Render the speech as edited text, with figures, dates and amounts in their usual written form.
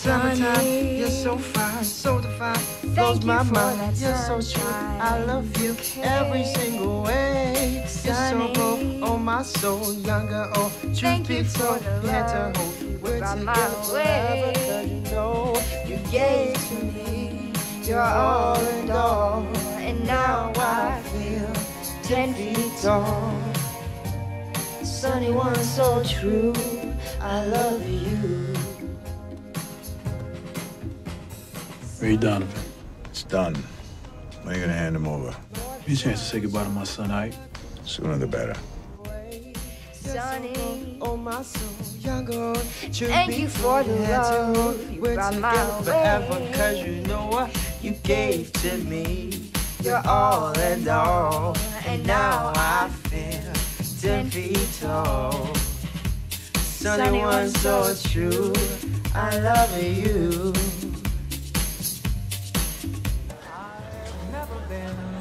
summertime, you're so fine, so divine, blows my mind. You're so true, I love you every single way. You're so bold, oh my soul, younger, oh, truth be told, can't hold you. We're together forever, 'cause you know you gave to me. You're all in all, and now I feel 10 feet tall. Sunny one, so true, I love you. Hey, Donovan. It's done. When are you gonna hand him over? Give me a chance to say goodbye to my son, all right? Sooner the better. Sunny, oh my soul, younger. Thank you for the love you We're brought my together way. forever, 'cause you know what you gave to me. You're all and all, and now I feel 10 feet tall. Sunny one, so true, I love you. I've never been